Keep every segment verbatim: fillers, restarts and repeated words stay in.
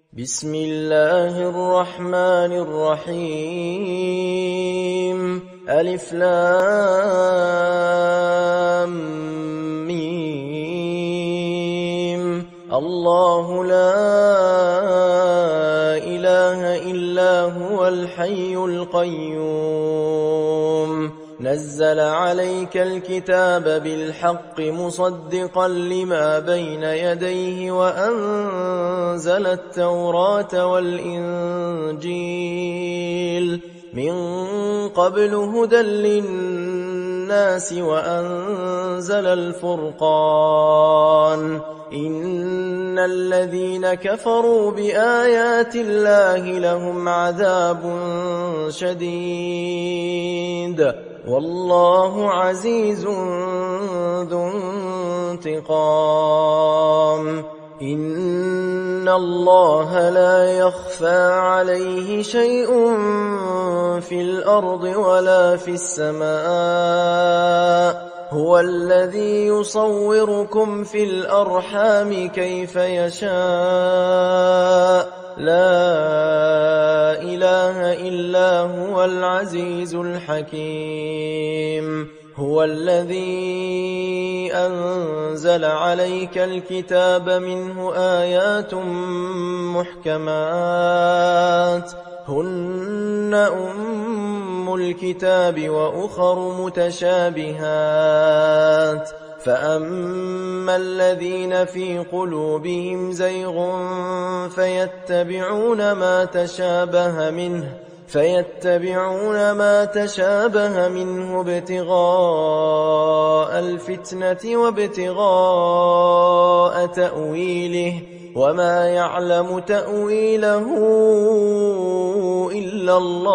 بسم الله الرحمن الرحيم ألف لام ميم الله لا إله إلا هو الحي القيوم نزل عليك الكتاب بالحق مصدقا لما بين يديه وأنزل التوراة والإنجيل من قبل هدى للناس وأنزل الفرقان إن الذين كفروا بآيات الله لهم عذاب شديد والله عزيز ذو انتقام إن الله لا يخفى عليه شيء في الأرض ولا في السماء هو الذي يصوركم في الأرحام كيف يشاء لا إله إلا هو العزيز الحكيم هو الذي أنزل عليك الكتاب منه آيات محكمات هن أم الكتاب وأخر متشابهات فأما الذين في قلوبهم زيغ فيتبعون ما تشابه منه فيتبعون ما تشابه منه ابتغاء الفتنة وابتغاء تأويله وما يعلم تأويله إلا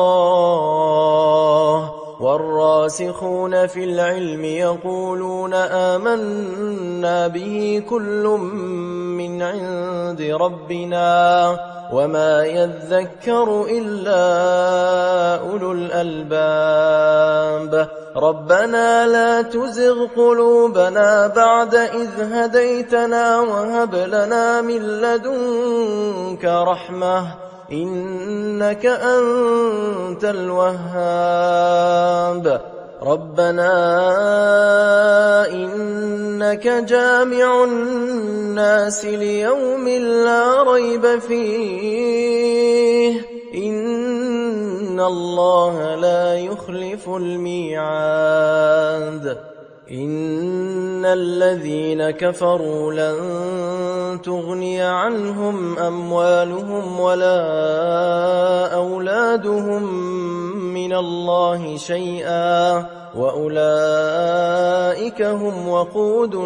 الله والراسخون في العلم يقولون آمنا به كل من عند ربنا وما يذكر إلا أولو الألباب ربنا لا تزغ قلوبنا بعد إذ هديتنا وهب لنا من لدنك رحمة إنك أنت الوهاب ربنا إنك جامع الناس ليوم لا ريب فيه إن الله لا يخلف الميعاد إن الذين كفروا لن تغني عنهم أموالهم ولا أولادهم من الله شيئا وأولئك هم وقود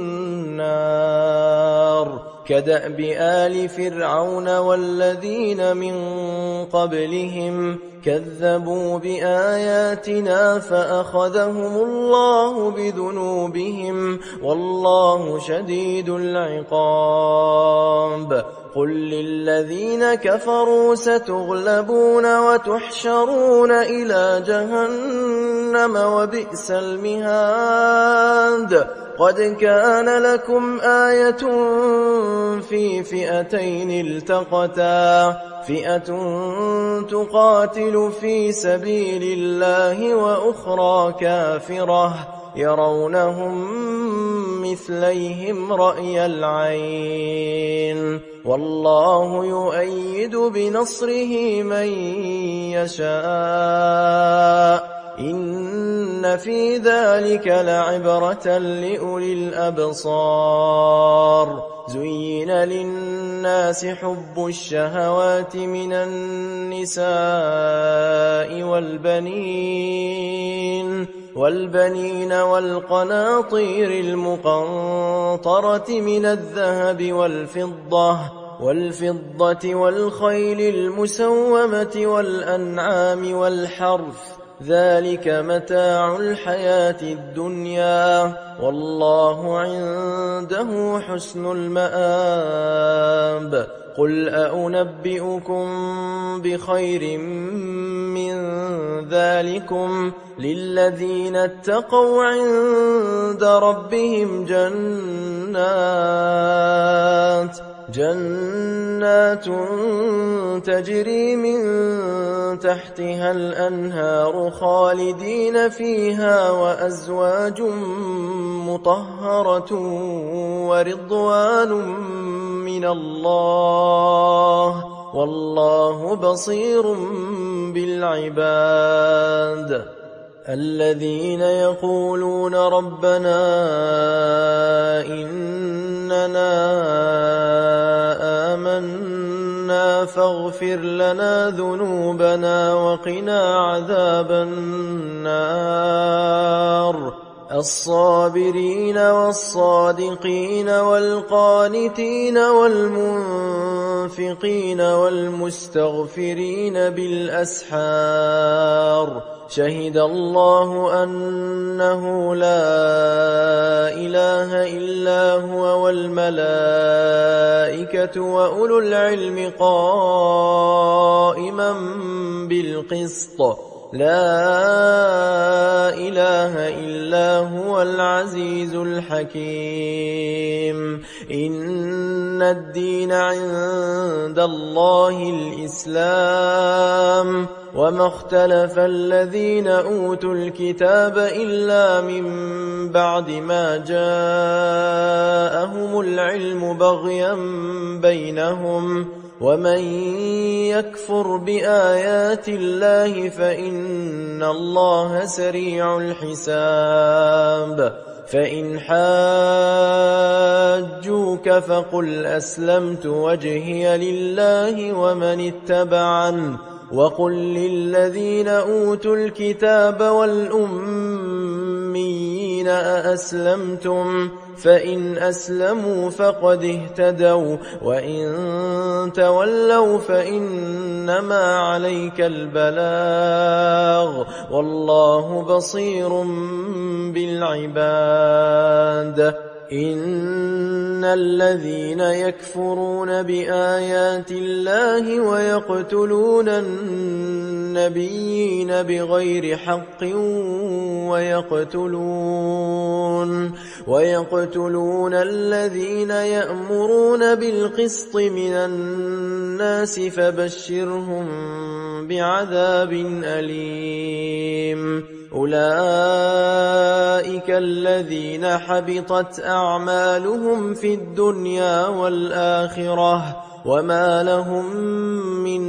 النار كدأب آل فرعون والذين من قبلهم كذبوا بآياتنا فأخذهم الله بذنوبهم والله شديد العقاب قل للذين كفروا ستغلبون وتحشرون إلى جهنم وبئس المهاد قد كان لكم آية في فئتين التقتا فئة تقاتل في سبيل الله وأخرى كافرة يرونهم مثليهم رأي العين والله يؤيد بنصره من يشاء إن في ذلك لعبرة لأولي الأبصار زين للناس حب الشهوات من النساء والبنين والبنين والقناطير المقنطرة من الذهب والفضة والفضة والخيل المسومة والأنعام والحرث ذلك متاع الحياة الدنيا والله عنده حسن المآب قل أنبئكم بخير من ذلكم للذين اتقوا عند ربهم جنات جنات جنات تجري من تحتها الأنهار خالدين فيها وأزواج مطهرة ورضوان من الله والله بصير بالعباد الذين يقولون ربنا إننا آمنا فاغفر لنا ذنوبنا وقنا عذاب النار الصابرين والصادقين والقانتين والمنفقين والمستغفرين بالأسحار شهد الله أنه لا إله إلا هو والملائكة وأولو العلم قائما بالقسط لا إله إلا هو العزيز الحكيم إن الدين عند الله الإسلام وما اختلف الذين أوتوا الكتاب إلا من بعد ما جاءهم العلم بغيا بينهم ومن يكفر بآيات الله فإن الله سريع الحساب فإن حاجوك فقل أسلمت وجهي لله ومن اتبعن وقل للذين أوتوا الكتاب والأميين أأسلمتم فإن أسلموا فقد اهتدوا وإن تولوا فإنما عليك البلاغ والله بصير بالعباد إن الذين يكفرون بآيات الله ويقتلون النبيين بغير حق ويقتلون ويقتلون الذين يأمرون بالقسط من الناس فبشرهم بعذاب أليم أولئك الذين حبطت أعمالهم في الدنيا والآخرة وما لهم من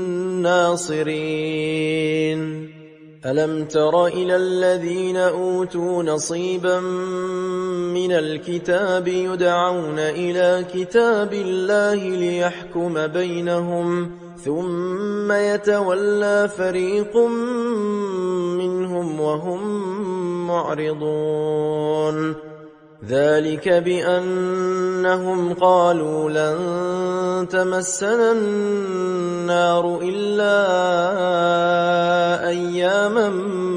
ناصرين ألم تر إلى الذين أوتوا نصيبا من الكتاب يدعون إلى كتاب الله ليحكم بينهم ثم يتولى فريق منهم وهم معرضون ذلك بأنهم قالوا لن تمسنا النار إلا أياما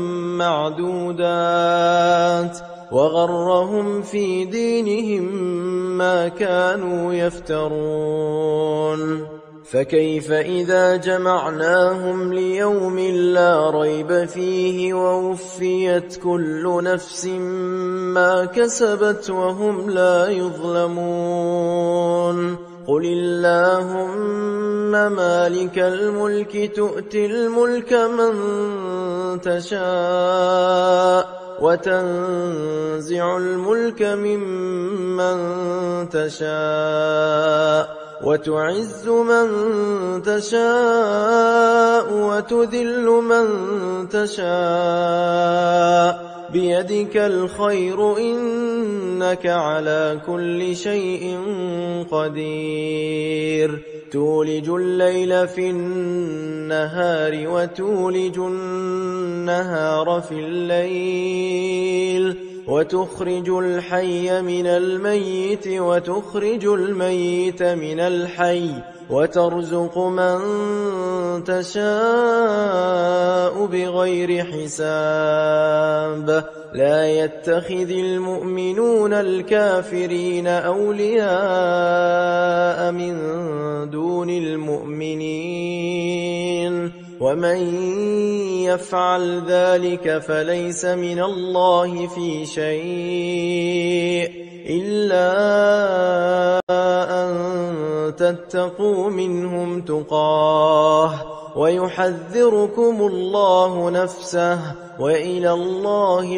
معدودات وغرهم في دينهم ما كانوا يفترون فكيف إذا جمعناهم ليوم لا ريب فيه ووفيت كل نفس ما كسبت وهم لا يظلمون قل اللهم مالك الملك تؤتي الملك من تشاء وتنزع الملك ممن تشاء وتعز من تشاء وتذل من تشاء بيدك الخير إنك على كل شيء قدير تولج الليل في النهار وتولج النهار في الليل وتخرج الحي من الميت وتخرج الميت من الحي وترزق من تشاء بغير حساب لا يتخذ المؤمنون الكافرين أولياء من دون المؤمنين ومن يفعل ذلك فليس من الله في شيء إلا أن تتقوا منهم تقاه ويحذركم الله نفسه وإلى الله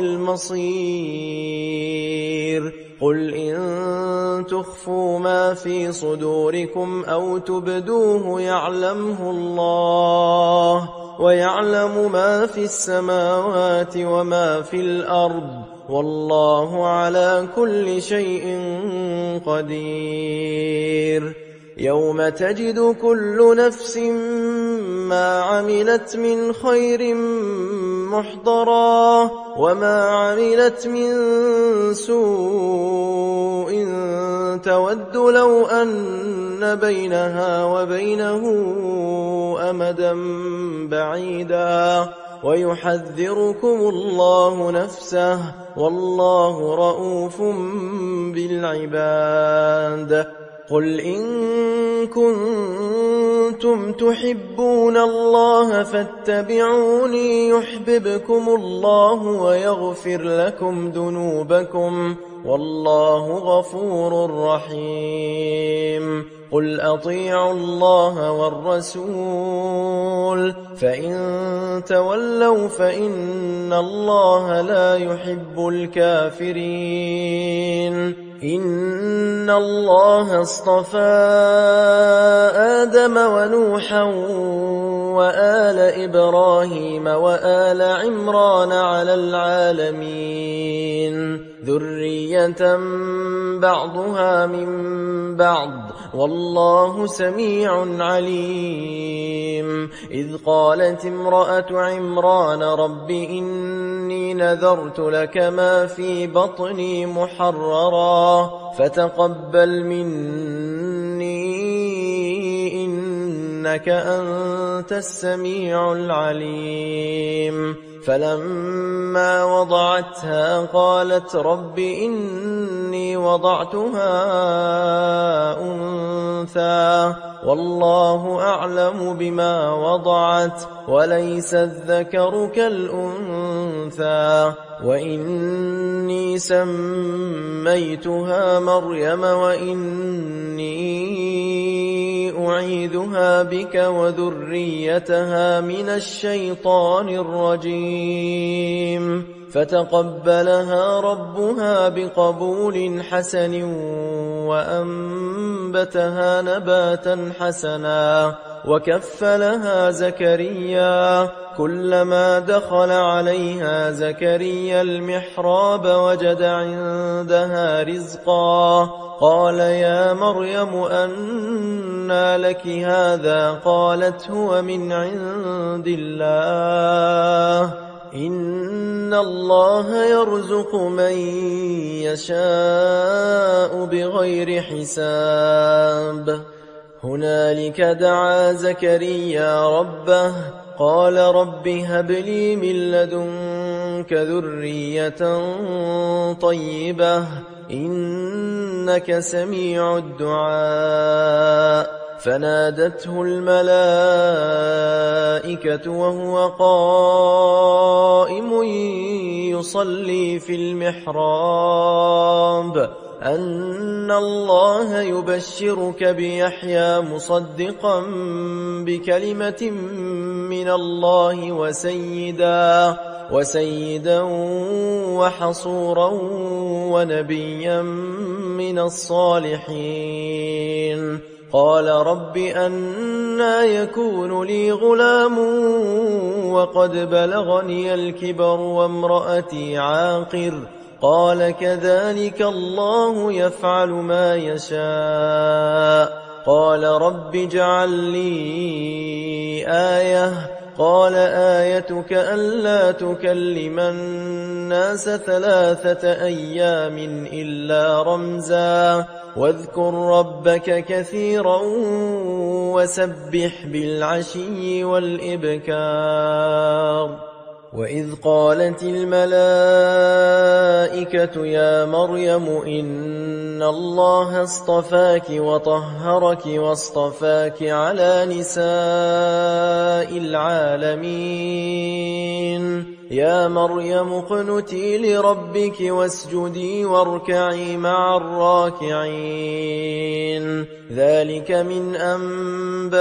المصير. قل إن تخفوا ما في صدوركم أو تبدوه يعلمه الله ويعلم ما في السماوات وما في الأرض والله على كل شيء قدير. يوم تجد كل نفس ما عملت من خير محضرا وما عملت من سوء تود لو أن بينها وبينه أمدا بعيدا ويحذركم الله نفسه والله رؤوف بالعباد. قل إن كنتم تحبون الله فاتبعوني يحببكم الله ويغفر لكم ذنوبكم والله غفور رحيم. قل أطيعوا الله والرسول فإن تولوا فإن الله لا يحب الكافرين. إن الله اصطفى آدم ونوحا وآل إبراهيم وآل عمران على العالمين ذرية بعضها من بعض والله سميع عليم. إذ قالت امرأة عمران رب إني نذرت لك ما في بطني محررا فتقبل مني إنك أنت السميع العليم. فلما وضعتها قالت رب إني وضعتها أنثى والله أعلم بما وضعت وليس الذكر كالأنثى وإني سميتها مريم وإني أعيذها بك وذريتها من الشيطان الرجيم. فتقبلها ربها بقبول حسن وأنبتها نباتا حسنا وكفلها زكريا. كلما دخل عليها زكريا المحراب وجد عندها رزقا قال يا مريم أنى لك هذا قالت هو من عند الله إن الله يرزق من يشاء بغير حساب. هنالك دعا زكريا ربه قال رب هب لي من لدنك ذرية طيبة إنك سميع الدعاء. فنادته الملائكة وهو قائم يصلي في المحراب أن الله يبشرك بيحيى مصدقا بكلمة من الله وسيدا وسيدا وحصورا ونبيا من الصالحين. قال رب أنى يكون لي غلام وقد بلغني الكبر وامرأتي عاقر قال كذلك الله يفعل ما يشاء. قال رب اجعل لي آية قال آيتك ألا تكلم الناس ثلاثة أيام إلا رمزا واذكر ربك كثيرا وسبح بالعشي والإبكار. وإذ قالت الملائكة يا مريم إن الله اصطفاك وطهرك واصطفاك على نساء العالمين. يا مريم اقنتي لربك واسجدي واركعي مع الراكعين. ذلك من أنباء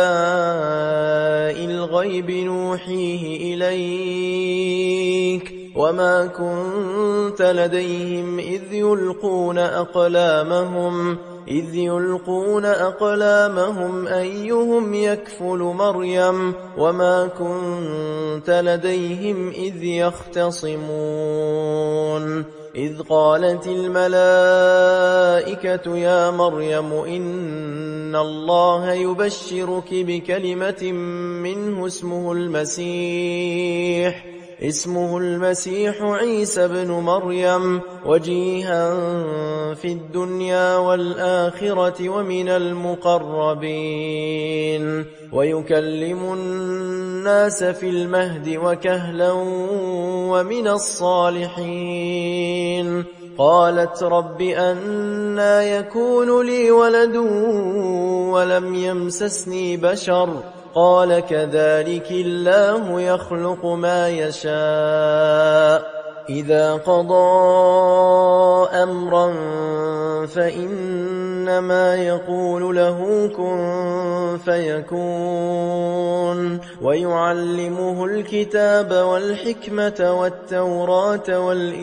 الغيب نوحيه إليك وما كنت لديهم إذ يلقون أقلامهم إذ يلقون أقلامهم أيهم يكفل مريم وما كنت لديهم إذ يختصمون إذ قالت الملائكة يا مريم إن الله يبشرك بكلمة منه اسمه المسيح اسمه المسيح عيسى بن مريم وجيها في الدنيا والآخرة ومن المقربين ويكلم الناس في المهد وكهلا ومن الصالحين قالت رب أنى يكون لي ولد ولم يمسسني بشر قال كذلك الله يخلق ما يشاء إذا قضى أمرا فإنما يقول له كن فيكون ويعلمه الكتاب والحكمة والتوراة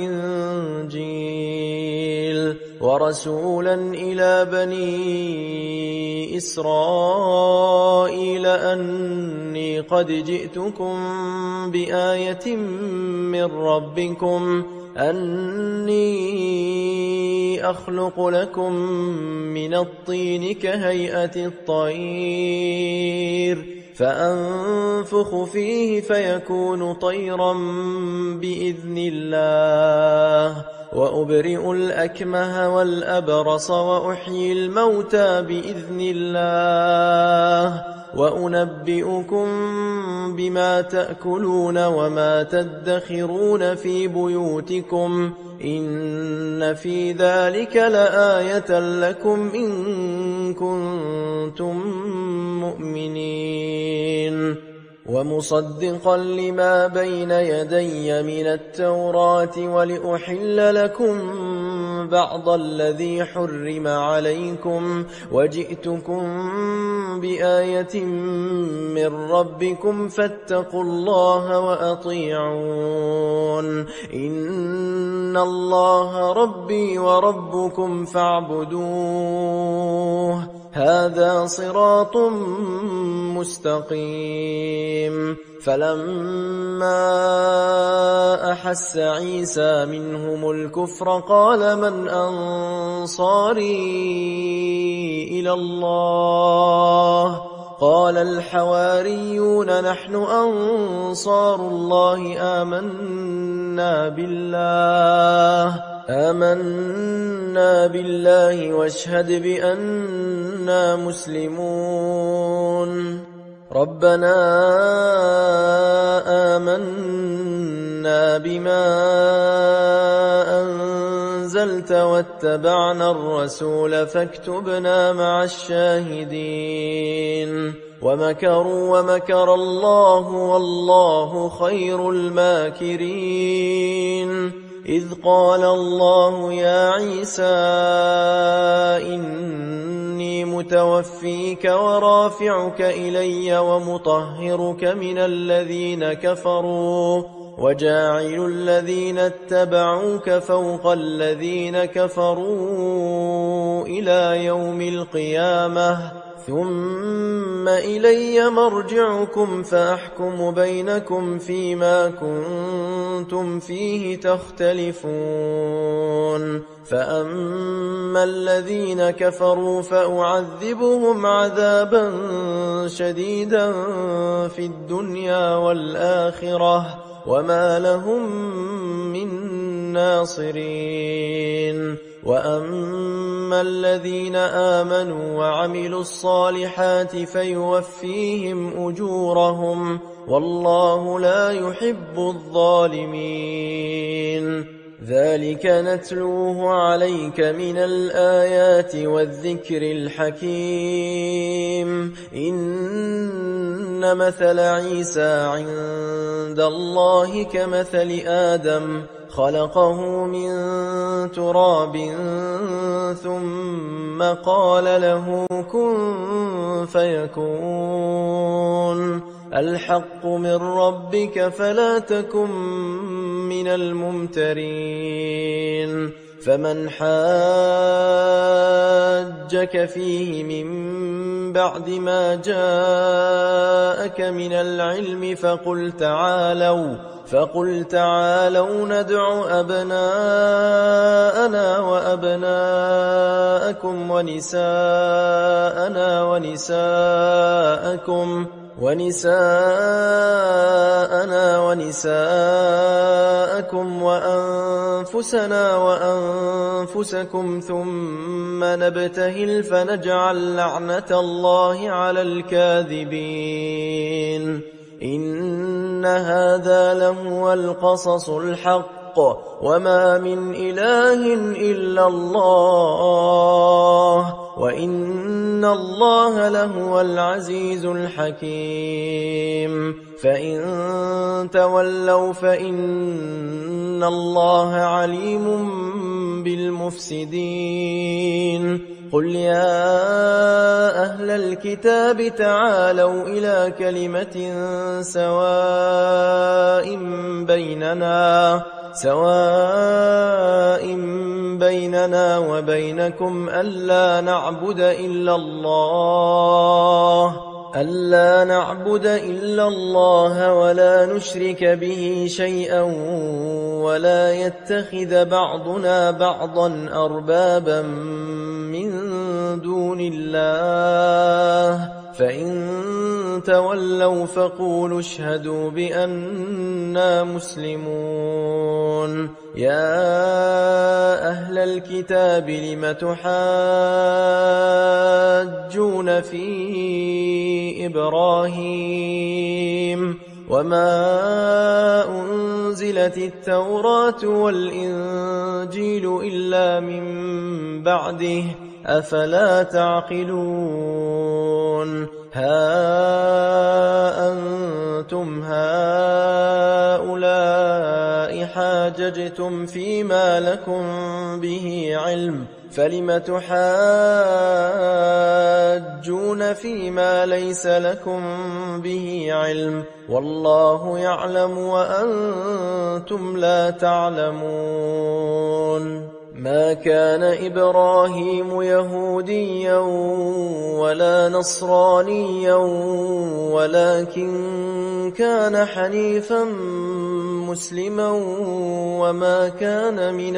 والإنجيل ورسولا إلى بني إسرائيل أني قد جئتكم بآية من ربكم أني أخلق لكم من الطين كهيئة الطير فأنفخ فيه فيكون طيرا بإذن الله وأبرئ الأكمه والأبرص وأحيي الموتى بإذن الله وأنبئكم بما تأكلون وما تدخرون في بيوتكم إن في ذلك لآية لكم إن كنتم مؤمنين ومصدقا لما بين يدي من التوراة ولأحل لكم بعض الذي حرم عليكم وجئتكم بآية من ربكم فاتقوا الله وأطيعون إن الله ربي وربكم فاعبدوه هذا صراط مستقيم فلما أحس عيسى منهم الكفر قال من أنصاري إلى الله قال الحواريون نحن أنصار الله آمنا بالله آمنا بالله واشهد بأننا مسلمون ربنا آمنا بما أنزلت واتبعنا الرسول فاكتبنا مع الشاهدين ومكروا ومكر الله والله خير الماكرين إذ قال الله يا عيسى إني متوفيك ورافعك إلي ومطهرك من الذين كفروا وجاعل الذين اتبعوك فوق الذين كفروا إلى يوم القيامة ثم إلي مرجعكم فأحكم بينكم فيما كنتم فيه تختلفون فأما الذين كفروا فأعذبهم عذابا شديدا في الدنيا والآخرة وما لهم من ناصرين وأما الذين آمنوا وعملوا الصالحات فيوفيهم أجورهم والله لا يحب الظالمين ذلك نتلوه عليك من الآيات والذكر الحكيم إن مثل عيسى عند الله كمثل آدم خلقه من تراب ثم قال له كن فيكون الحق من ربك فلا تكن من الممترين فمن حاجك فيه من بعد ما جاءك من العلم فقل تعالوا فقل تعالوا ندع أبناءنا وأبناءكم ونساءنا ونساءكم ونساءنا ونساءكم وأنفسنا وأنفسكم ثم نبتهل فنجعل لعنة الله على الكاذبين إن هذا لهو القصص الحق وما من إله إلا الله وإن الله لهو العزيز الحكيم فإن تولوا فإن الله عليم بالمفسدين قل يا أهل الكتاب تعالوا إلى كلمة سواء بيننا سواء بيننا وبينكم ألا نعبد إلا الله ألا نعبد إلا الله ولا نشرك به شيئا ولا يتخذ بعضنا بعضا أربابا من دون الله فإن تولوا فقولوا اشهدوا بأننا مسلمون يا أهل الكتاب لم تحاجون في إبراهيم وما أنزلت التوراة والإنجيل إلا من بعده أفلا تعقلون ها أنتم هؤلاء حاججتم فيما لكم به علم فلم تحاجون فيما ليس لكم به علم والله يعلم وأنتم لا تعلمون ما كان إبراهيم يهوديا ولا نصرانيا ولكن كان حنيفا مسلما وما كان من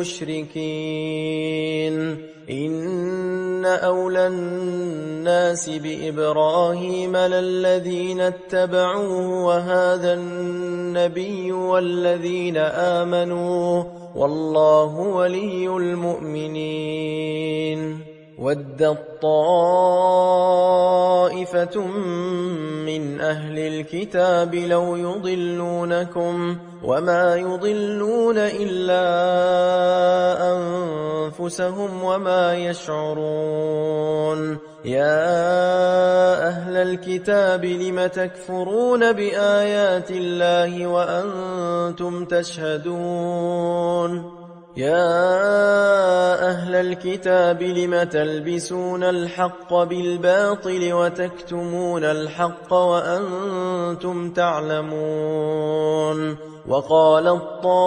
المشركين إن أولى الناس بإبراهيم للذين اتبعوه وهذا النبي والذين آمنوا والله ولي المؤمنين ودت طائفة من أهل الكتاب لو يضلونكم وما يضلون إلا أنفسهم وما يشعرون يا أهل الكتاب لم تكفرون بآيات الله وأنتم تشهدون يا أهل الكتاب لم تلبسون الحق بالباطل وتكتمون الحق وأنتم تعلمون وقالت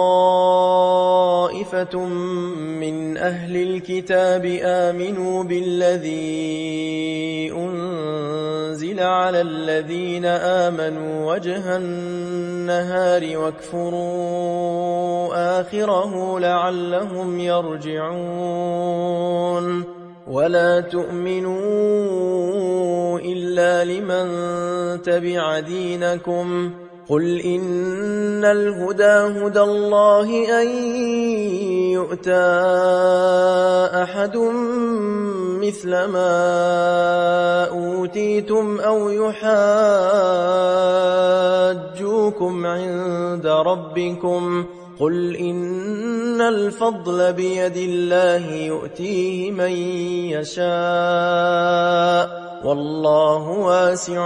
طائفة من أهل الكتاب آمنوا بالذي أنزل على الذين آمنوا وجه النهار واكفروا آخره لعلهم يرجعون ولا تؤمنوا إلا لمن تبع دينكم قل إن الهدى هدى الله أن يؤتى أحد مثل ما أوتيتم أو يحاجوكم عند ربكم قل إن الفضل بيد الله يؤتيه من يشاء والله واسع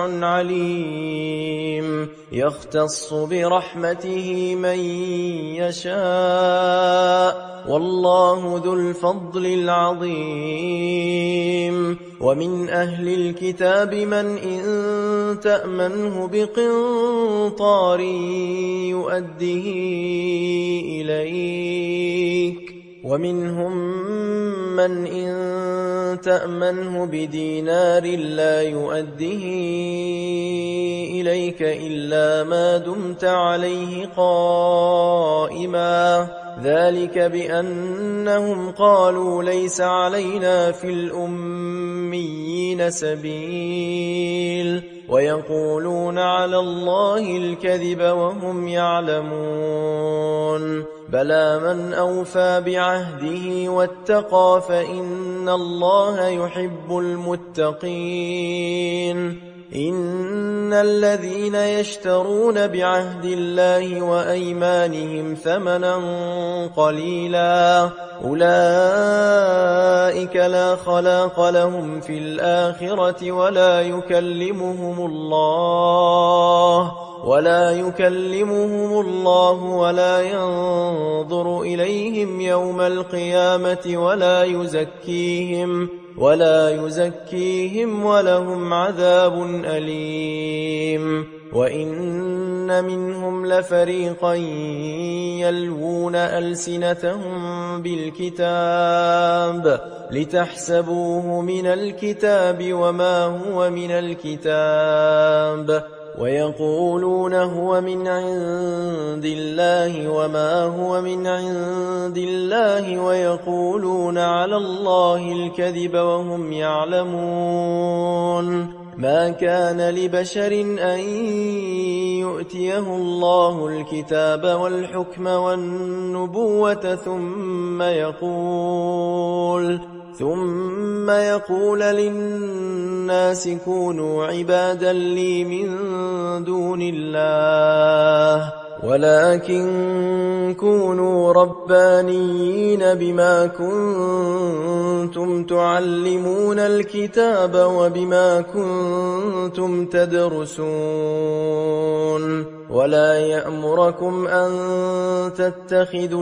عليم يختص برحمته من يشاء والله ذو الفضل العظيم ومن أهل الكتاب من إن تأمنه بقنطار يؤده إليك ومنهم من إن تأمنه بدينار لا يؤده إليك إلا ما دمت عليه قائما ذلك بأنهم قالوا ليس علينا في الأميين سبيل ويقولون على الله الكذب وهم يعلمون بلى من أوفى بعهده واتقى فإن الله يحب المتقين إن الذين يشترون بعهد الله وأيمانهم ثمنا قليلا أولئك لا خلاق لهم في الآخرة ولا يكلمهم الله ولا يكلمهم الله ولا ينظر إليهم يوم القيامة ولا يزكيهم ولا يزكيهم ولهم عذاب أليم وإن منهم لفريقا يلوون ألسنتهم بالكتاب لتحسبوه من الكتاب وما هو من الكتاب ويقولون هو من عند الله وما هو من عند الله ويقولون على الله الكذب وهم يعلمون ما كان لبشر أن يؤتيه الله الكتاب والحكم والنبوة ثم يقول ثم يقول للناس كونوا عبادا لي من دون الله ولكن كونوا ربانيين بما كنتم تعلمون الكتاب وبما كنتم تدرسون ولا يأمركم أن تتخذوا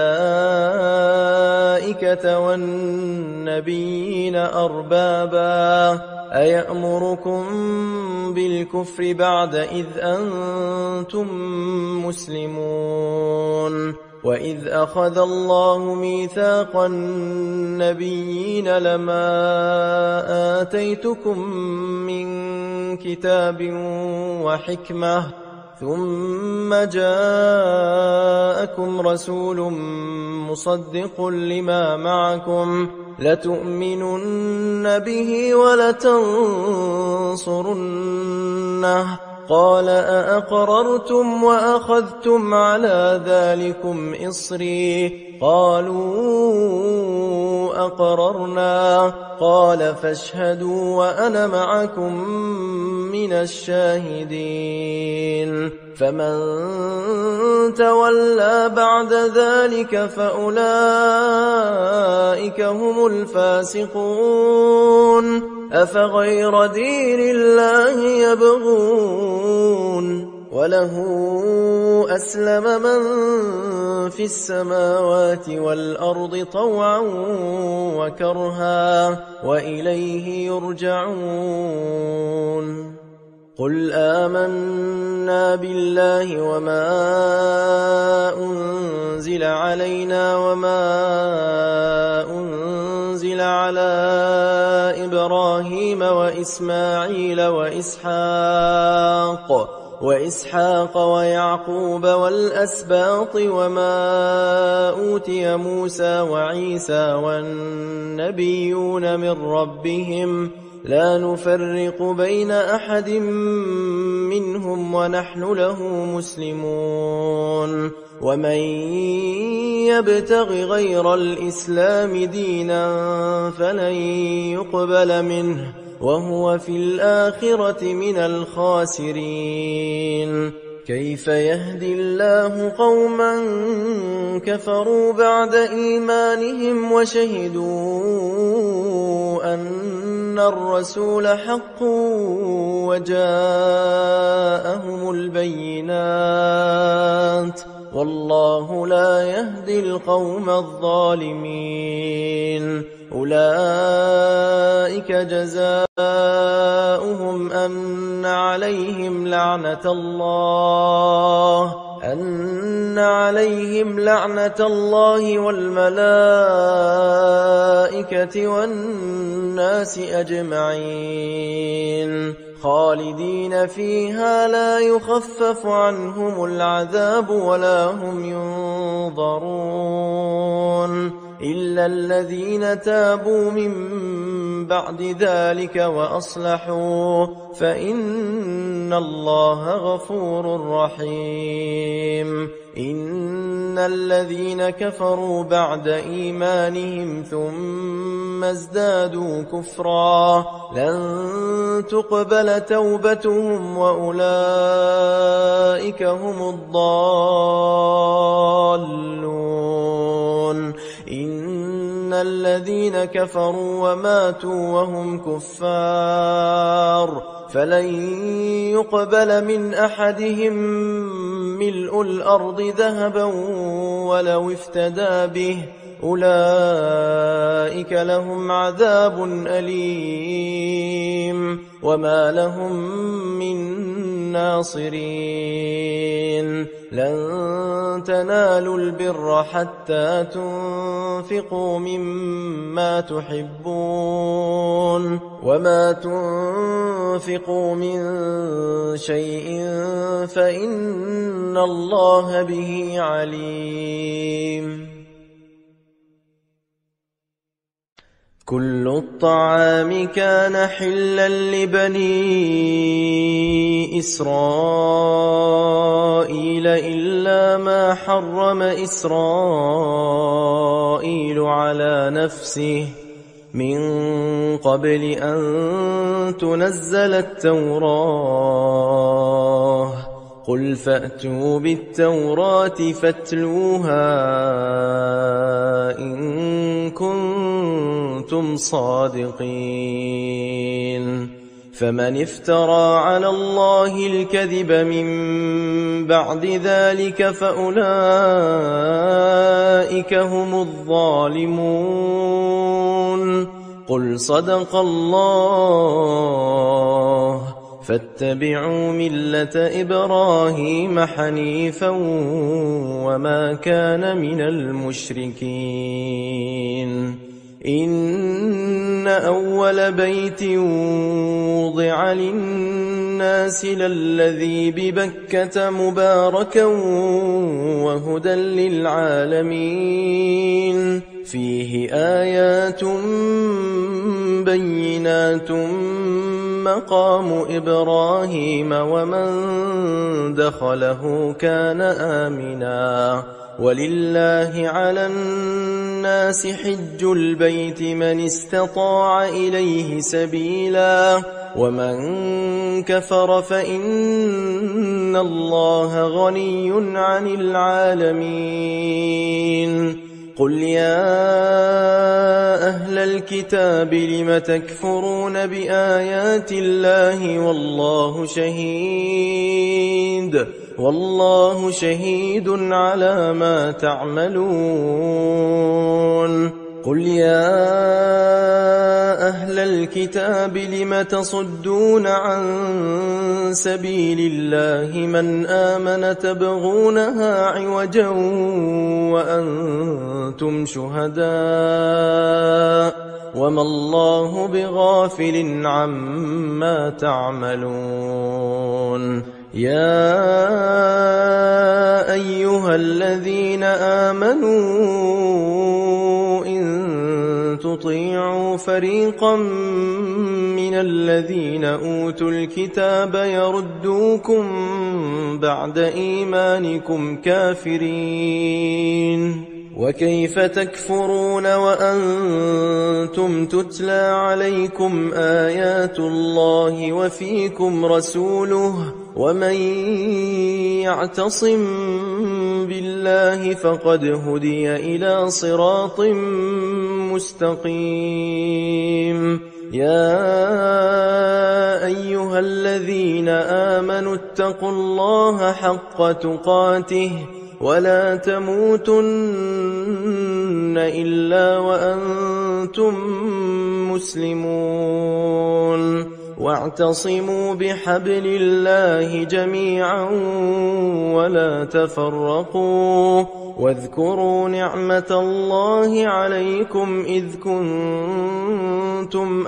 الملائكة والنبيين أربابا أيأمركم بالكفر بعد إذ أنتم مسلمون وإذ أخذ الله ميثاق النبيين لما آتيتكم من كتاب وحكمة ثم جاءكم رسول مصدق لما معكم لتؤمنن به ولتنصرنه قال أأقررتم وأخذتم على ذلكم إصري قالوا أقررنا قال فاشهدوا وأنا معكم من الشاهدين فمن تولى بعد ذلك فأولئك هم الفاسقون أفغير دين الله يبغون وله أسلم من في السماوات والأرض طوعا وكرها وإليه يرجعون قل آمنا بالله وما أنزل علينا وما أنزل على إبراهيم وإسماعيل وإسحاق وإسحاق ويعقوب والأسباط وما أوتي موسى وعيسى والنبيون من ربهم لا نفرق بين أحد منهم ونحن له مسلمون ومن يبتغ غير الإسلام دينا فلن يقبل منه وهو في الآخرة من الخاسرين كيف يهدي الله قوما كفروا بعد إيمانهم وشهدوا أن أن الرسول حق وجاءهم البينات والله لا يهدي القوم الظالمين. أولئك جزاؤهم أن عليهم لعنة الله أن عليهم لعنة الله والملائكة والناس أجمعين خالدين فيها لا يخفف عنهم العذاب ولا هم ينظرون إلا الذين تابوا من بعد ذلك وأصلحوا فإن الله غفور رحيم. إن الذين كفروا بعد إيمانهم ثم ازدادوا كفرا لن تقبل توبتهم وأولئك هم الضالون. إن الذين كفروا وماتوا وهم كفار فلن يقبل من أحدهم ملء الأرض ذهبا ولو افتدى به أولئك لهم عذاب أليم وما لهم من ناصرين. لن تنالوا البر حتى تنفقوا مما تحبون وما تنفقوا من شيء فإن الله به عليم. كل الطعام كان حلا لبني إسرائيل إلا ما حرم إسرائيل على نفسه من قبل أن تنزل التوراة قل فأتوا بالتوراة فاتلوها إن كنتم صادقين. فمن افترى على الله الكذب من بعد ذلك فأولئك هم الظالمون. قل صدق الله فاتبعوا ملة إبراهيم حنيفا وما كان من المشركين. إن أول بيت وضع للناس للذي ببكة مباركا وهدى للعالمين فيه آيات بينات مقام إبراهيم ومن دخله كان آمنا ولله على الناس حج البيت من استطاع إليه سبيلا ومن كفر فإن الله غني عن العالمين. قل يا أهل الكتاب لم تكفرون بآيات الله والله شهيد والله شهيد على ما تعملون. قل يا أهل الكتاب لم تصدون عن سبيل الله من آمن تبغونها عوجا وأنتم شهداء وما الله بغافل عما تعملون. يا أيها الذين آمنوا إن تطيعوا فريقا من الذين أوتوا الكتاب يردوكم بعد إيمانكم كافرين وكيف تكفرون وأنتم تتلى عليكم آيات الله وفيكم رسوله ومن يعتصم بالله فقد هدي إلى صراط مستقيم. يا أيها الذين آمنوا اتقوا الله حق تقاته ولا تموتن إلا وأنتم مسلمون واعتصموا بحبل الله جميعا ولا تفرقوا واذكروا نعمة الله عليكم إذ كنتم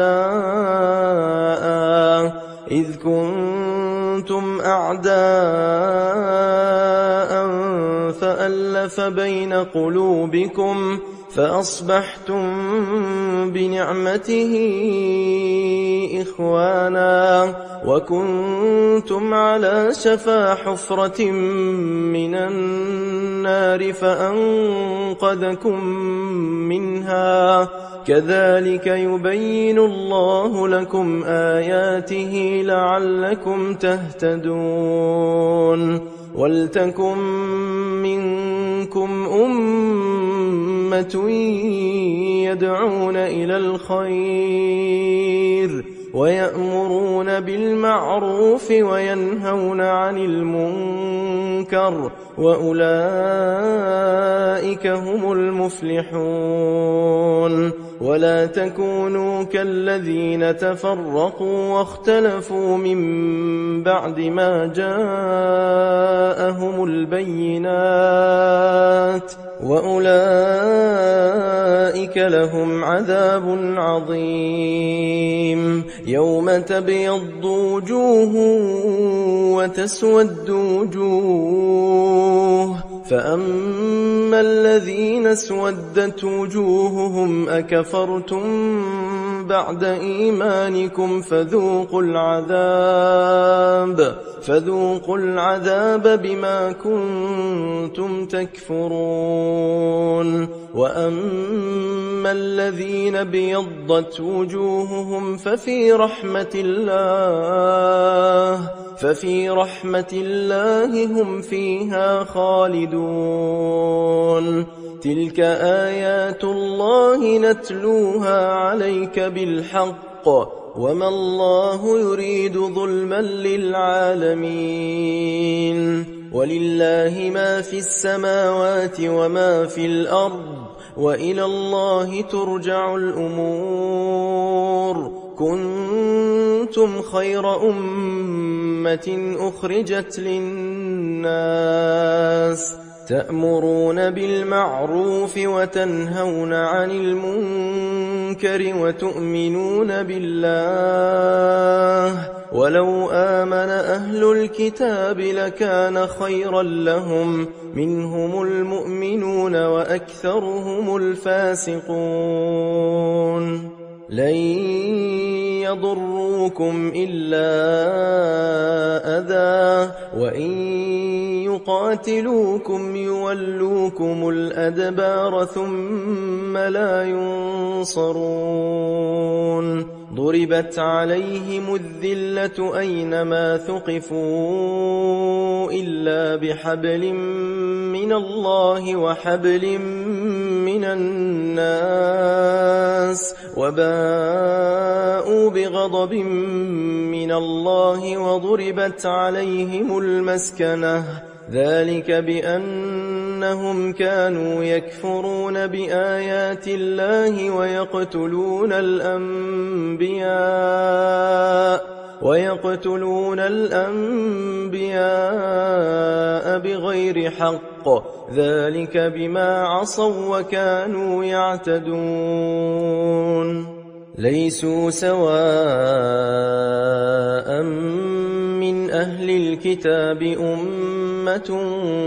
أعداء إذ كنتم أعداء فألف بين قلوبكم فأصبحتم بنعمته إخوانا وكنتم على شفا حفرة من النار فأنقذكم منها كذلك يبين الله لكم آياته لعلكم تهتدون ولتكن منكم أمة يدعون إلى الخير ويأمرون بالمعروف وينهون عن المنكر وأولئك هم المفلحون ولا تكونوا كالذين تفرقوا واختلفوا من بعد ما جاءهم البينات وأولئك لهم عذاب عظيم يوم تبيض وجوه وتسود وجوه فأما الذين اسودت وجوههم أكفرتم بعد إيمانكم فذوقوا العذاب فذوقوا العذاب بما كنتم تكفرون وأما الذين بيضت وجوههم ففي رحمة الله ففي رحمة الله هم فيها خالدون تلك آيات الله نتلوها عليك بالحق وما الله يريد ظلما للعالمين ولله ما في السماوات وما في الأرض وإلى الله ترجع الأمور كنتم خير أمة أخرجت للناس تأمرون بالمعروف وتنهون عن المنكر وتؤمنون بالله ولو آمن أهل الكتاب لكان خيرا لهم منهم المؤمنون وأكثرهم الفاسقون لن يضروكم إلا أذى وإن يقاتلوكم يولوكم الأدبار ثم لا ينصرون ضربت عليهم الذلة أينما ثقفوا إلا بحبل من الله وحبل من الناس وباءوا بغضب من الله وضربت عليهم المسكنة ذلك بأنهم كانوا يكفرون بآيات الله ويقتلون الأنبياء ويقتلون الأنبياء بغير حق ذلك بما عصوا وكانوا يعتدون ليسوا سواء من أهل الكتاب أمة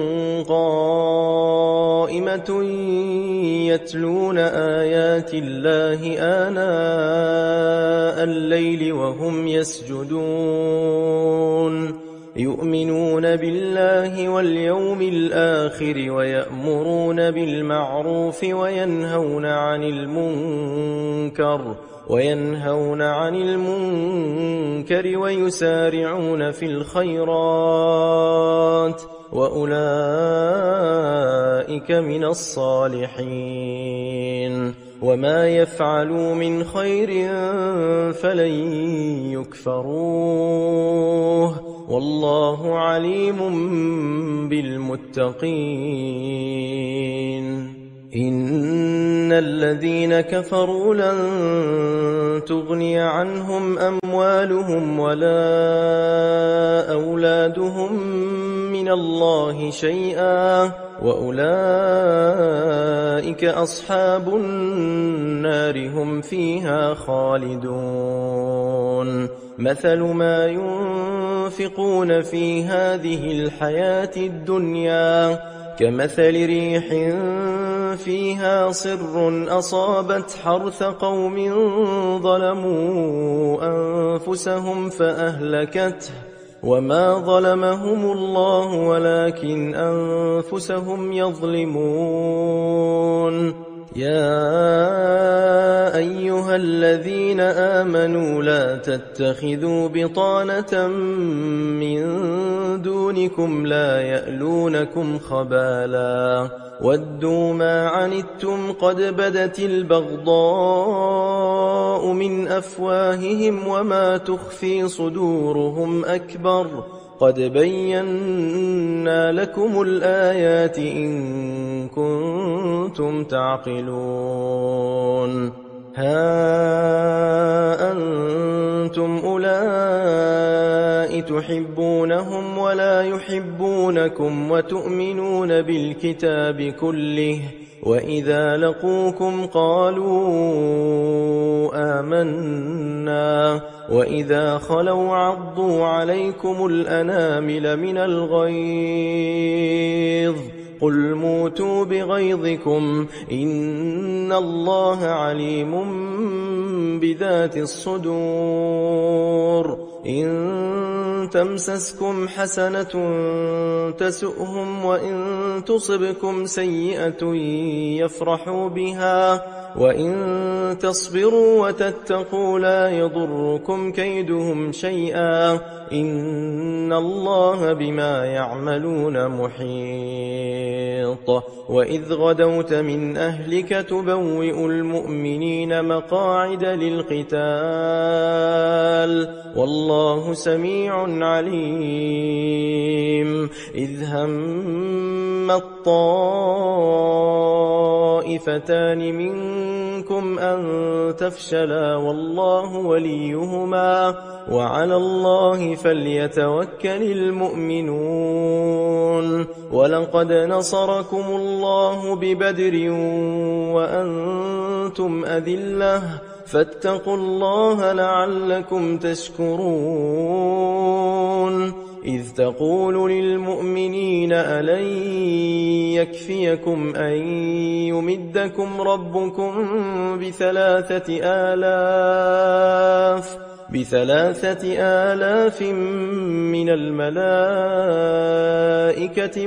قائمة يتلون آيات الله آناء الليل وهم يسجدون يؤمنون بالله واليوم الآخر ويأمرون بالمعروف وينهون عن المنكر وينهون عن المنكر ويسارعون في الخيرات وأولئك من الصالحين وما يفعلوا من خير فلن يكفروه والله عليم بالمتقين إن الذين كفروا لن تغني عنهم أموالهم ولا أولادهم من الله شيئا وأولئك أصحاب النار هم فيها خالدون مثل ما ينفقون في هذه الحياة الدنيا كمثل ريح فيها صر أصابت حرث قوم ظلموا أنفسهم فأهلكته وما ظلمهم الله ولكن أنفسهم يظلمون يا أيها الذين آمنوا لا تتخذوا بطانة من دونكم لا يألونكم خبالا ودوا ما عنتم قد بدت البغضاء من أفواههم وما تخفي صدورهم أكبر قد بينا لكم الآيات إن كنتم تعقلون ها أنتم أولئك تحبونهم ولا يحبونكم وتؤمنون بالكتاب كله وإذا لقوكم قالوا آمنا وإذا خلوا عضوا عليكم الأنامل من الغيظ قل موتوا بغيظكم إن الله عليم بذات الصدور إن تمسسكم حسنة تسؤهم وإن تصبكم سيئة يفرحوا بها وإن تصبروا وتتقوا لا يضركم كيدهم شيئا إن الله بما يعملون محيط وإذ غدوت من أهلك تبوئ المؤمنين مقاعد للقتال والله سميع عليم إذ هم الطائفتان منكم أن تفشلا والله وليهما وعلى الله فليتوكل المؤمنون ولقد نصركم الله ببدر وأنتم أذلة فاتقوا الله لعلكم تشكرون إذ تقول للمؤمنين ألن يكفيكم أن يمدكم ربكم بثلاثة آلاف بثلاثة آلاف من الملائكة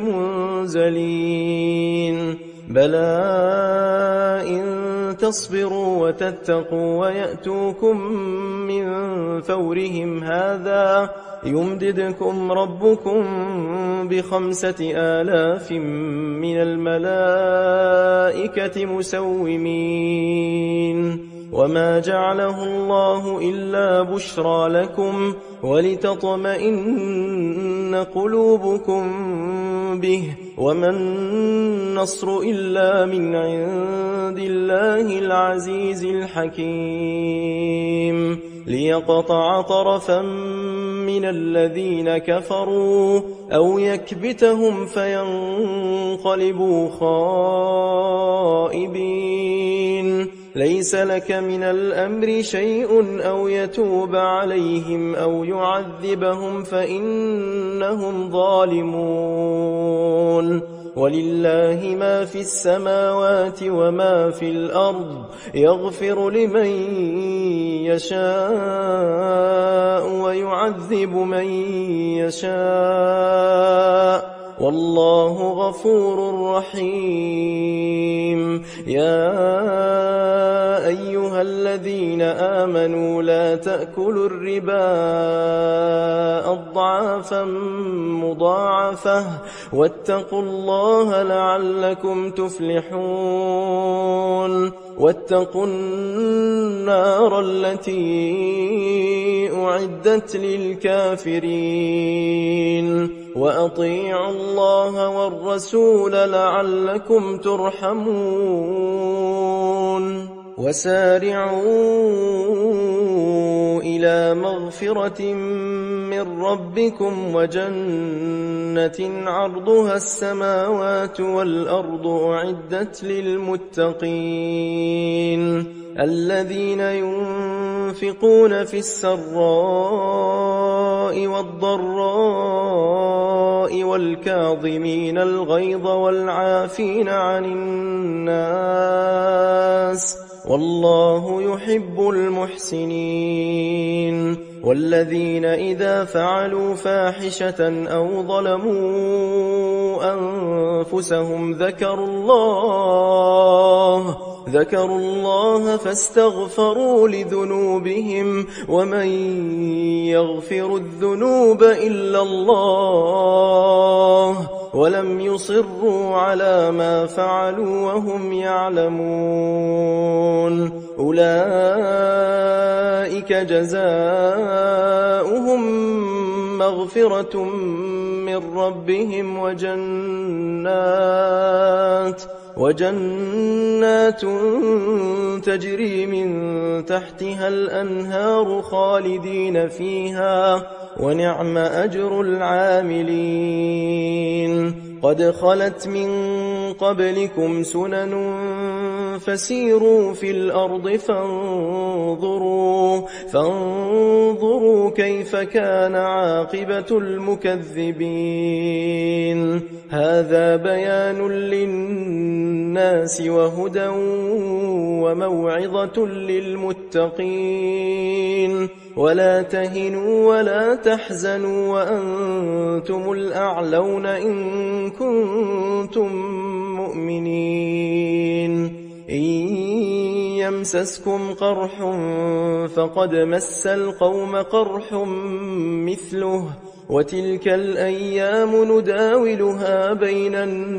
منزلين بلى إن تصبروا وتتقوا ويأتوكم من فورهم هذا يمددكم ربكم بخمسة آلاف من الملائكة مسومين وما جعله الله إلا بشرى لكم ولتطمئن قلوبكم به وما النصر إلا من عند الله العزيز الحكيم ليقطع طرفا من الذين كفروا أو يكبتهم فينقلبوا خائبين ليس لك من الأمر شيء أو يتوب عليهم أو يعذبهم فإنهم ظالمون ولله ما في السماوات وما في الأرض يغفر لمن يشاء ويعذب من يشاء والله غفور رحيم. يا أيها الذين آمنوا لا تأكلوا الربا أضعافا مضاعفة واتقوا الله لعلكم تفلحون. واتقوا النار التي أعدت للكافرين وأطيعوا الله والرسول لعلكم ترحمون. وسارعوا إلى مغفرة من ربكم وجنة عرضها السماوات والأرض أعدت للمتقين الذين ينفقون في السراء والضراء والكاظمين الغيظ والعافين عن الناس والله يحب المحسنين. والذين إذا فعلوا فاحشة أو ظلموا أنفسهم ذكروا الله ذكروا الله فاستغفروا لذنوبهم ومن يغفر الذنوب إلا الله ولم يصروا على ما فعلوا وهم يعلمون. أولئك جزاؤهم مغفرة من ربهم وجنات وجنات تجري من تحتها الأنهار خالدين فيها ونعم أجر العاملين. قد خلت من قبلكم سنن فسيروا في الأرض فانظروا, فانظروا كيف كان عاقبة المكذبين. هذا بيان للناس وهدى وموعظة للمتقين. ولا تهنوا ولا تحزنوا وأنتم الأعلون إن كنتم مؤمنين. إن يمسسكم قرح فقد مس القوم قرح مثله وتلك الأيام نداولها بين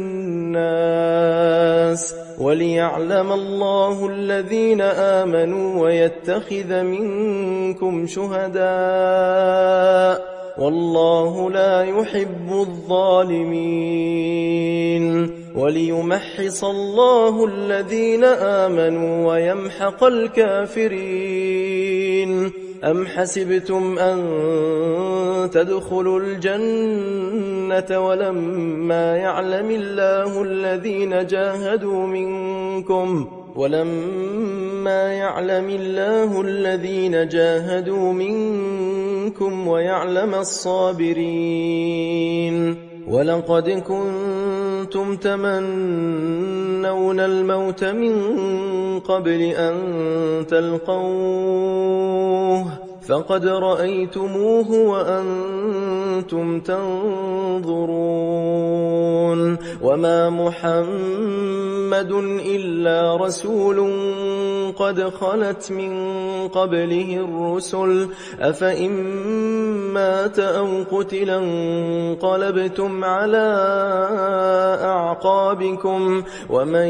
الناس وليعلم الله الذين آمنوا ويتخذ منكم شهداء والله لا يحب الظالمين. وليمحص الله الذين آمنوا ويمحق الكافرين. أم حسبتم أن تدخلوا الجنة ولما يعلم الله الذين جاهدوا منكم ولما يعلم الله الذين جاهدوا منكم ويعلم الصابرين. ولقد كنتم تمنون الموت من قبل أن تلقوه فقد رأيتموه وأنتم تنظرون. وما محمد إلا رسول قد خلت من قبله الرسل أفإن مات أو قتل انقلبتم على أعقابكم ومن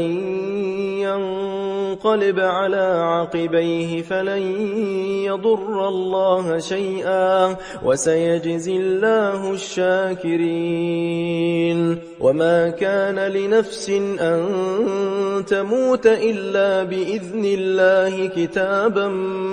ينقلب على عقبيه فلن يضر الله شيئا وسيجزي الله الشاكرين. وما كان لنفس أن تموت إلا بإذن الله كتابا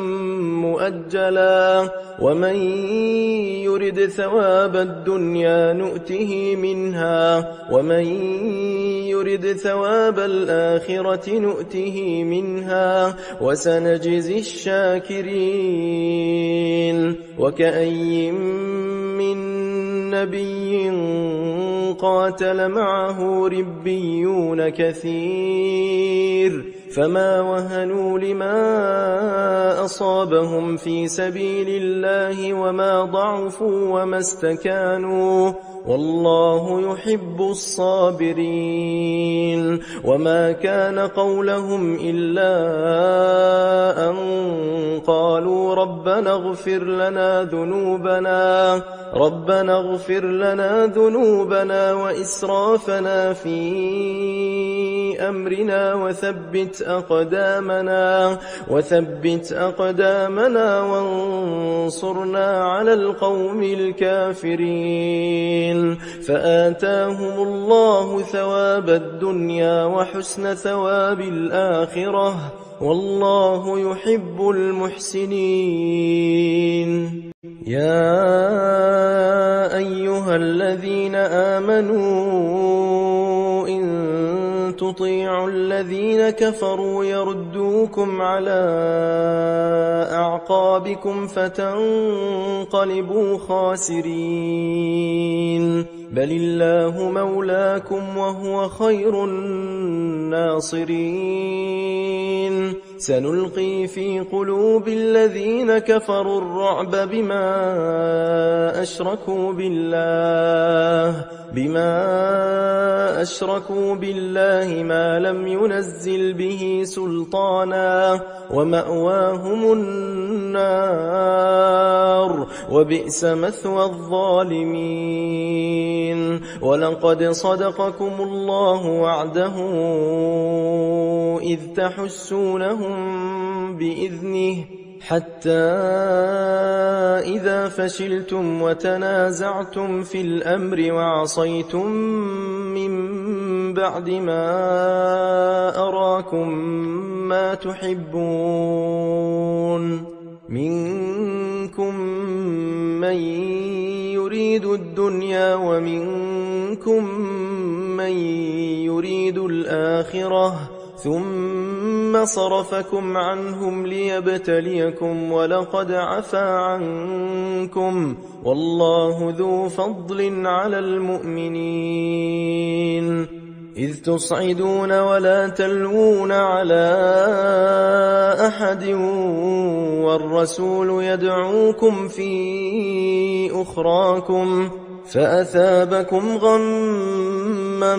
مؤجلا ومن يرد ثواب الدنيا نؤته منها ومن يرد ثواب الآخرة نؤته منها وسنجزي الشاكرين. وكأي من نبي قاتل معه ربيون كثير فما وهنوا لما أصابهم في سبيل الله وما ضعفوا وما استكانوا والله يحب الصابرين وما كان قولهم إلا أن قالوا ربنا اغفر لنا ذنوبنا ربنا اغفر لنا ذنوبنا وإسرافنا في أمرنا وثبت أقدامنا وثبت أقدامنا وانصرنا على القوم الكافرين فآتاهم الله ثواب الدنيا وحسن ثواب الآخرة والله يحب المحسنين يا أيها الذين آمنوا إن تطيعوا الذين كفروا يردوكم على أعقابكم فتنقلبوا خاسرين بل الله مولاكم وهو خير الناصرين سنلقي في قلوب الذين كفروا الرعب بما أشركوا بالله بما أشركوا بالله ما لم ينزل به سلطانا ومأواهم النار وبئس مثوى الظالمين ولقد صدقكم الله وعده إذ تحسونهم بإذنه حتى إذا فشلتم وتنازعتم في الأمر وعصيتم من بعد ما أراكم ما تحبون منكم من يريد الدنيا ومنكم من يريد الآخرة ثم صرفكم عنهم ليبتليكم ولقد عفا عنكم والله ذو فضل على المؤمنين إذ تصعدون ولا تلوون على أحد والرسول يدعوكم في أخراكم فأثابكم غما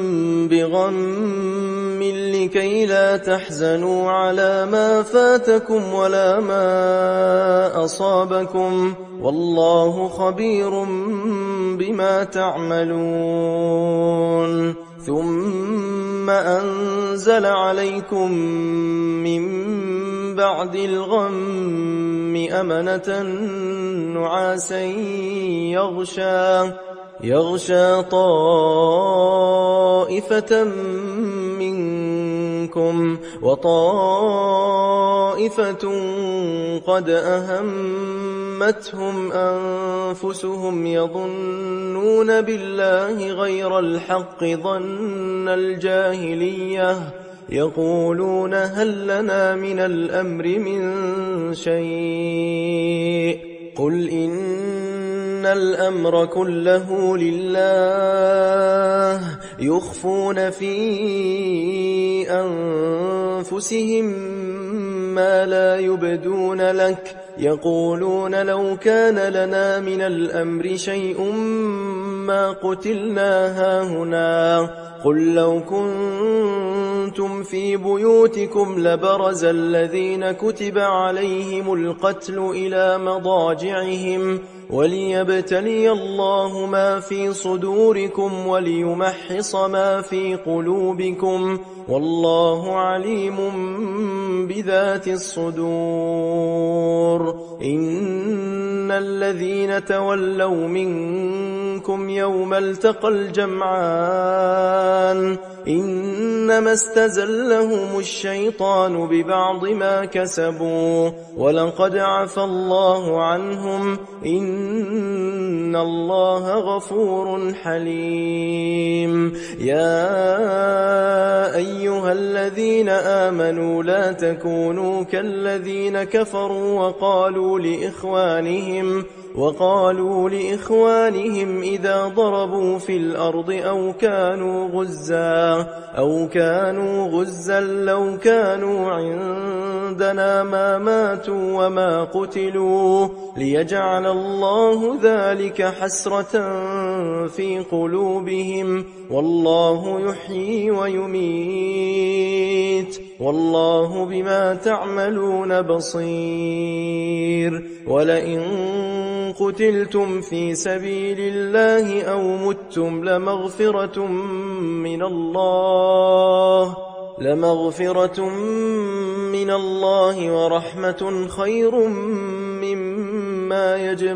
بغم لكي لا تحزنوا على ما فاتكم ولا ما أصابكم والله خبير بما تعملون ثم أنزل عليكم من بعد الغم أمنة نعاسا يغشى يغشى طائفة منكم وطائفة قد أهمتهم أنفسهم يظنون بالله غير الحق ظن الجاهلية يقولون هل لنا من الأمر من شيء قل إن الأمر كله لله يخفون في أنفسهم ما لا يبدون لك يقولون لو كان لنا من الأمر شيء ما قتلنا هاهنا قل لو كنتم في بيوتكم لبرز الذين كتب عليهم القتل إلى مضاجعهم وليبتلي الله ما في صدوركم وليمحص ما في قلوبكم والله عليم بذات الصدور إن الذين تولوا منكم يوم التقى الجمعان إنما استزلهم الشيطان ببعض ما كسبوا ولقد عفى الله عنهم إن الله غفور حليم يا أيها الذين آمنوا لا تكونوا كالذين كفروا وقالوا لإخوانهم وقالوا لإخوانهم إذا ضربوا في الأرض أو كانوا غزا سبيلا أو كانوا غزا لو كانوا عندنا ما ماتوا وما قتلوا ليجعل الله ذلك حسرة في قلوبهم والله يحيي ويميت والله بما تعملون بصير ولئن قتلتم في سبيل الله أو متم لمغفرة من الله لمغفرة من الله ورحمة خير مما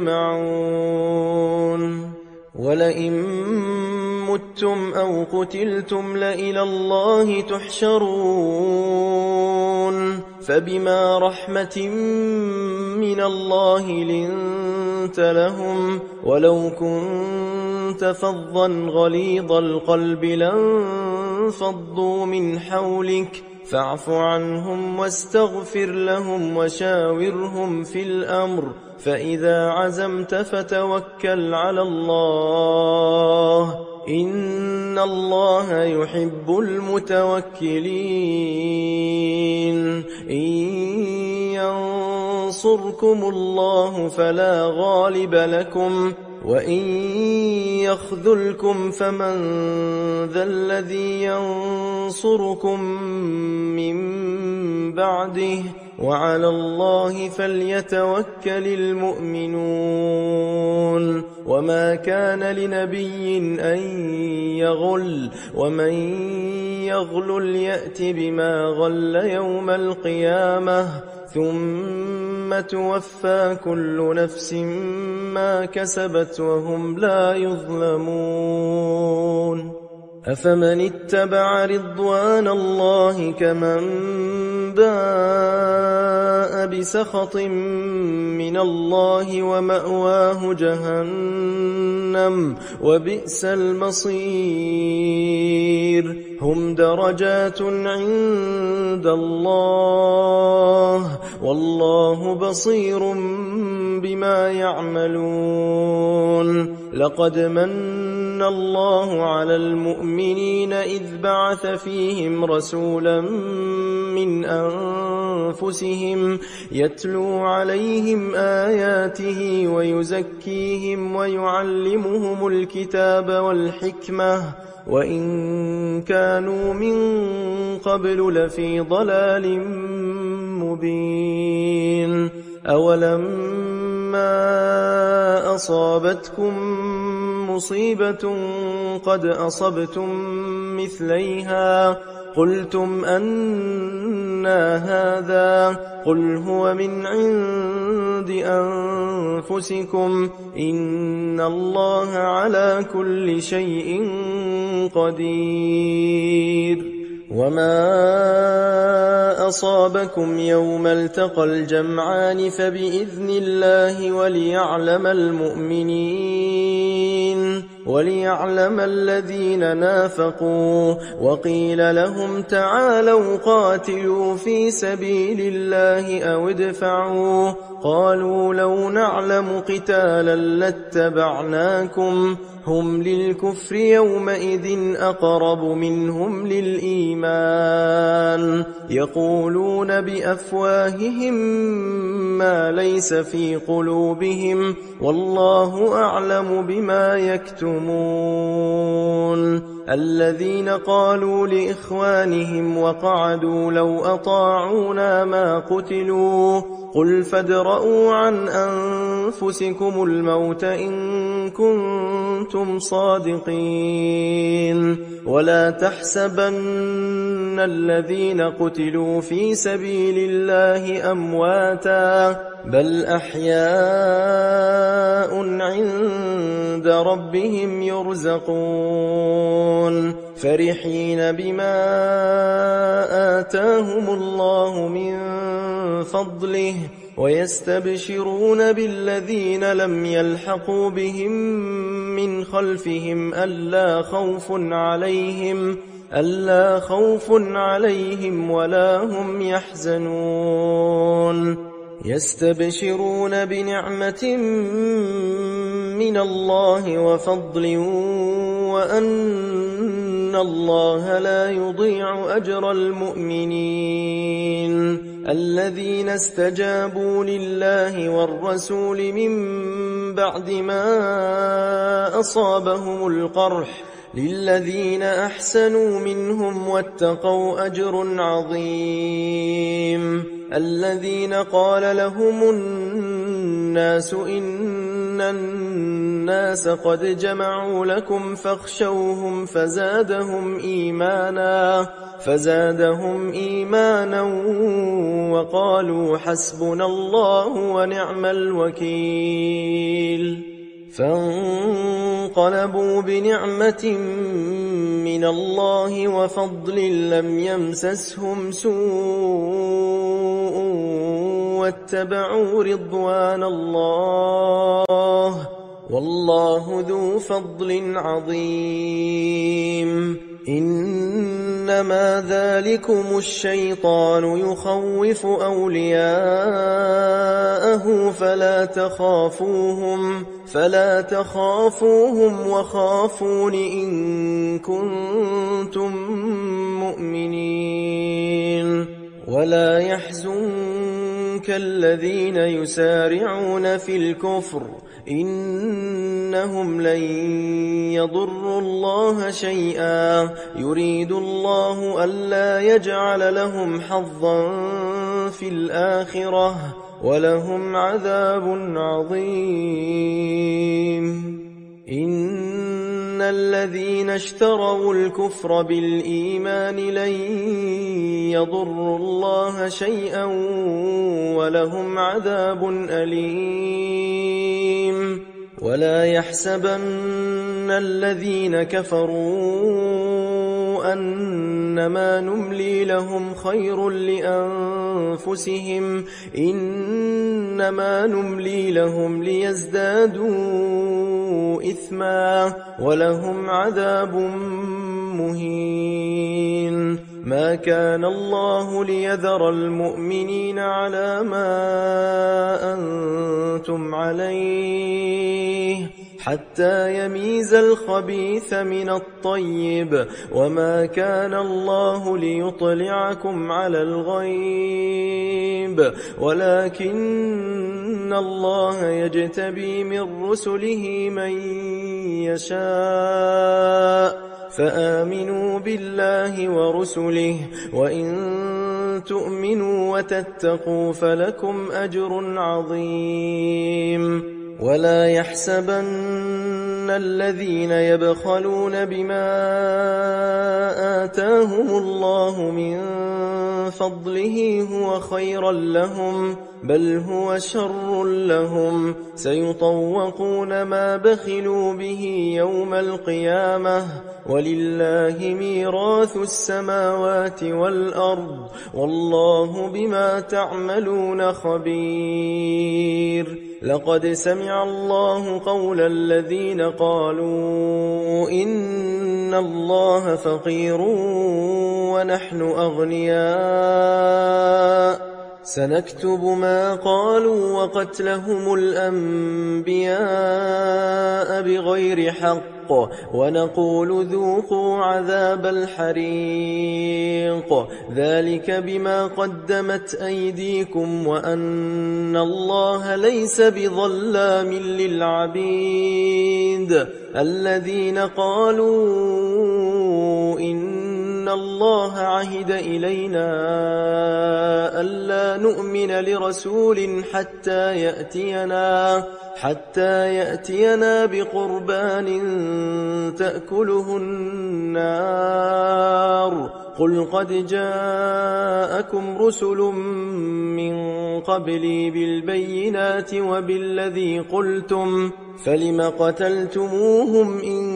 يجمعون ولئن متم أو قتلتم لإلى الله تحشرون فبما رحمة من الله لنت لهم ولو كنت فظا غليظ القلب لانفضوا من حولك فاعف عنهم واستغفر لهم وشاورهم في الأمر فإذا عزمت فتوكل على الله إن الله يحب المتوكلين إن ينصركم الله فلا غالب لكم وإن يخذلكم فمن ذا الذي ينصركم من بعده وعلى الله فليتوكل المؤمنون وما كان لنبي أن يغل ومن يغل يأت بما غل يوم القيامة ثم توفى كل نفس ما كسبت وهم لا يظلمون أفمن اتبع رضوان الله كمن باء بسخط من الله ومأواه جهنم وبئس المصير هم درجات عند الله والله بصير بما يعملون لقد من الله على المؤمنين إذ بعث فيهم رسولا من أنفسهم يتلو عليهم آياته ويزكيهم ويعلمهم الكتاب والحكمة وإن كانوا من قبل لفي ضلال مبين أولما أصابتكم مصيبة قد أصبتم مثليها قلتم أنى هذا قل هو من عند أنفسكم إن الله على كل شيء قدير وما أصابكم يوم التقى الجمعان فبإذن الله وليعلم المؤمنين وليعلم الذين نافقوا وقيل لهم تعالوا قاتلوا في سبيل الله أو ادفعوا قالوا لو نعلم قتالا لاتبعناكم هم للكفر يومئذ أقرب منهم للإيمان يقولون بأفواههم ما ليس في قلوبهم والله أعلم بما يكتمون الذين قالوا لإخوانهم وقعدوا لو أطاعونا ما قتلوا قل فادرءوا عن أنفسكم الموت إن كنتم صادقين ولا تحسبن الذين قتلوا في سبيل الله أمواتا بل أحياء عند ربهم يرزقون فرحين بما آتاهم الله من فضله ويستبشرون بالذين لم يلحقوا بهم من خلفهم ألا خوف عليهم ألا خوف عليهم ولا هم يحزنون يستبشرون بنعمة من الله وفضل وأن إن الله لا يضيع أجر المؤمنين الذين استجابوا لله والرسول من بعد ما أصابهم القرح للذين أحسنوا منهم واتقوا أجر عظيم الذين قال لهم الناس إن الناس قد جمعوا لكم فاخشوهم فزادهم إيمانا فزادهم إيمانا وقالوا حسبنا الله ونعم الوكيل فانقلبوا بنعمة من الله وفضل لم يمسسهم سوء واتبعوا رضوان الله والله ذو فضل عظيم إنما ذلكم الشيطان يخوف أولياءه فلا تخافوهم فلا تخافوهم وخافون إن كنتم مؤمنين ولا يحزنك الذين يسارعون في الكفر إنهم لن يضروا الله شيئا يريد الله ألا يجعل لهم حظا في الآخرة ولهم عذاب عظيم إن الذين اشتروا الكفر بالإيمان لن يضروا الله شيئا ولهم عذاب أليم ولا يحسبن الذين كفروا أنما نملي لهم خير لأنفسهم إنما نملي لهم ليزدادوا إثما ولهم عذاب مهين ما كان الله ليذر المؤمنين على ما أنتم عليه حتى يميز الخبيث من الطيب وما كان الله ليطلعكم على الغيب ولكن الله يجتبي من رسله من يشاء فآمنوا بالله ورسله وإن تؤمنوا وتتقوا فلكم أجر عظيم ولا يحسبن الذين يبخلون بما آتاهم الله من فضله هو خيرا لهم بل هو شر لهم سيطوقون ما بخلوا به يوم القيامة ولله ميراث السماوات والأرض والله بما تعملون خبير لقد سمع الله قول الذين قالوا إن الله فقير ونحن أغنياء سنكتب ما قالوا وقتلهم الأنبياء بغير حق ونقول ذوقوا عذاب الحريق ذلك بما قدمت أيديكم وأن الله ليس بظلام للعبيد الذين قالوا إن الله عهد إلينا ألا نؤمن لرسول حتى يأتينا حتى يأتينا بقربان تأكله النار قل قد جاءكم رسل من قبلي بالبينات وبالذي قلتم فلم قتلتموهم إن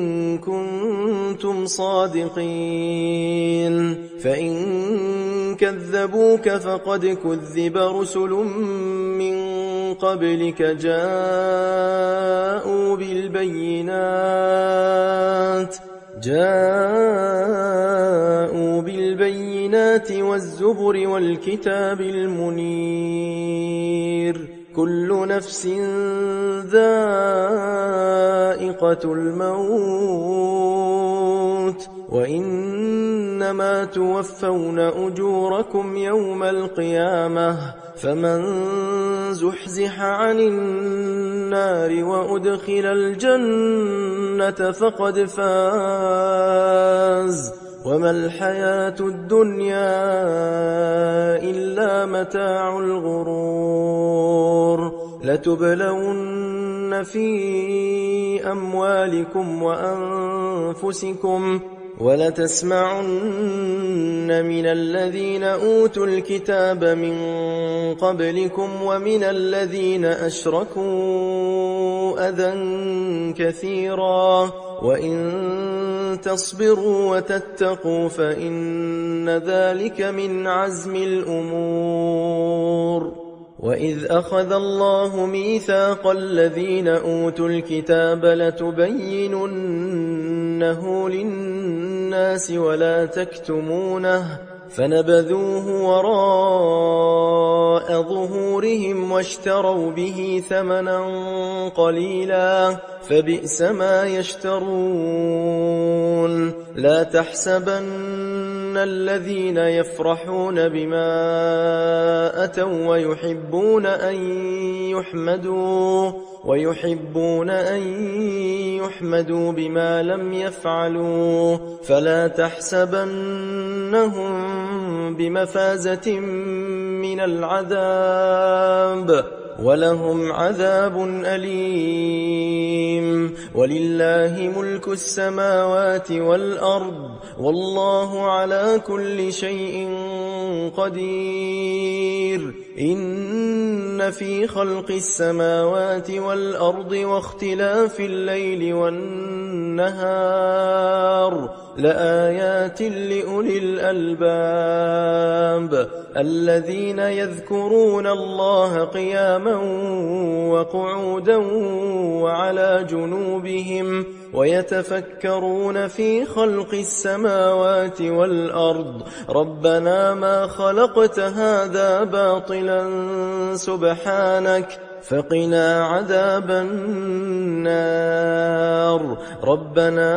كنتم صادقين فإن كذبوك فقد كذب رسل من قبلك جاءوا بالبينات جاءوا بالبينات والزبر والكتاب المنير كل نفس ذائقة الموت الموت وإنما توفون أجوركم يوم القيامة فمن زحزح عن النار وأدخل الجنة فقد فاز وما الحياة الدنيا إلا متاع الغرور لتبلون في أموالكم وأنفسكم ولتسمعن من الذين أوتوا الكتاب من قبلكم ومن الذين أشركوا أذى كثيرا وإن تصبروا وتتقوا فإن ذلك من عزم الأمور وإذ أخذ الله ميثاق الذين أوتوا الكتاب لتبيننه للناس ولا تكتمونه فنبذوه وراء ظهورهم واشتروا به ثمنا قليلا فبئس ما يشترون لا تحسبن الذين يفرحون بما أتوا ويحبون أن يحمدوا ويحبون أن يحمدوا بما لم يفعلوا فلا تحسبنهم بمفازة من العذاب ولهم عذاب أليم ولله ملك السماوات والأرض والله على كل شيء قدير إن في خلق السماوات والأرض واختلاف الليل والنهار لآيات لأولي الألباب الذين يذكرون الله قياما وقعودا وعلى جنوبهم ويتفكرون في خلق السماوات والأرض ربنا ما خلقت هذا باطلا سبحانك فقنا عذاب النار ربنا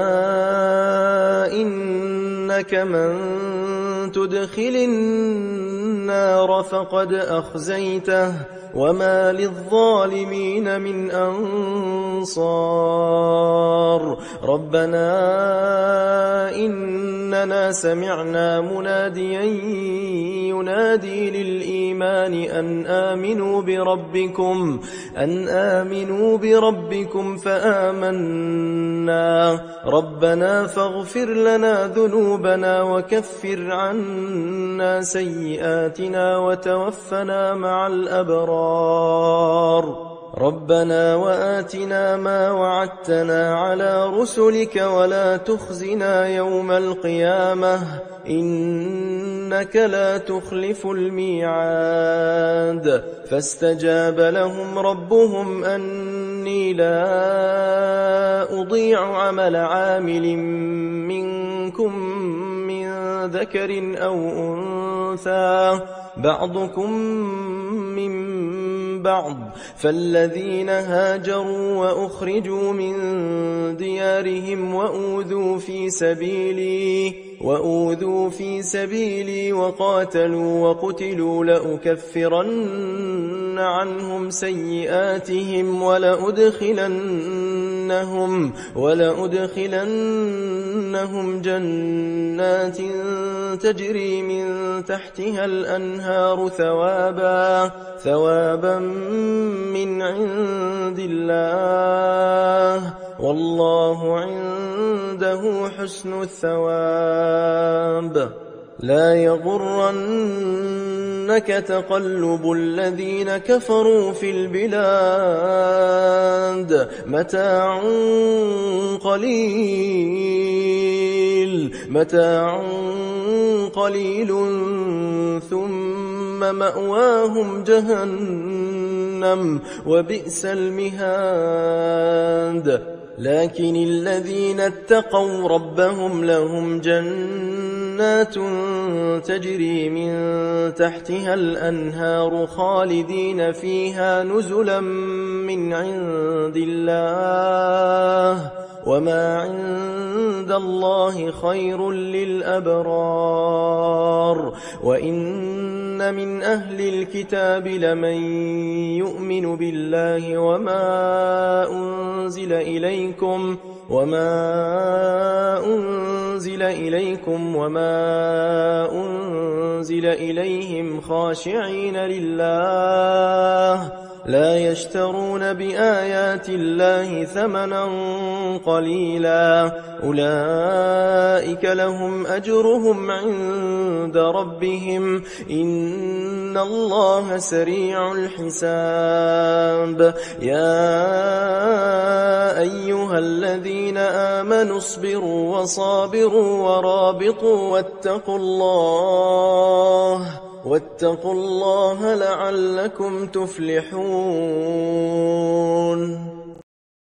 إنك من تدخل النار فقد أخزيته وما للظالمين من أنصار ربنا إننا سمعنا مناديا ينادي للإيمان أن آمنوا بربكم أن آمنوا بربكم فآمنا ربنا فاغفر لنا ذنوبنا وكفر عنا سيئاتنا وتوفنا مع الأبرار ربنا وآتنا ما وعدتنا على رسلك ولا تخزنا يوم القيامة إنك لا تخلف الميعاد فاستجاب لهم ربهم أني لا أضيع عمل عامل منكم من ذكر أو أنثى بعضكم من بعض فالذين هاجروا وأخرجوا من ديارهم وأوذوا في سبيلي وأوذوا في سبيلي وقاتلوا وقتلوا لأكفرن عنهم سيئاتهم ولأدخلنهم ولأدخلنهم جنات تجري من تحتها الأنهار ثوابا ثوابا من عند الله والله عنده حسن الثواب لا يغرنك تقلب الذين كفروا في البلاد متاع قليل متاع قليل ثم مأواهم جهنم وبئس المهاد لكن الذين اتقوا ربهم لهم جنات تجري من تحتها الأنهار خالدين فيها نزلا من عند الله وما عند الله خير للأبرار وإن من أهل الكتاب لمن يؤمن بالله وما أنزل إليكم وما أنزل إليكم وما أنزل إليهم خاشعين لله لا يشترون بآيات الله ثمنا قليلا أولئك لهم أجرهم عند ربهم إن الله سريع الحساب يا أيها الذين آمنوا اصبروا وصابروا ورابطوا واتقوا الله واتقوا الله لعلكم تفلحون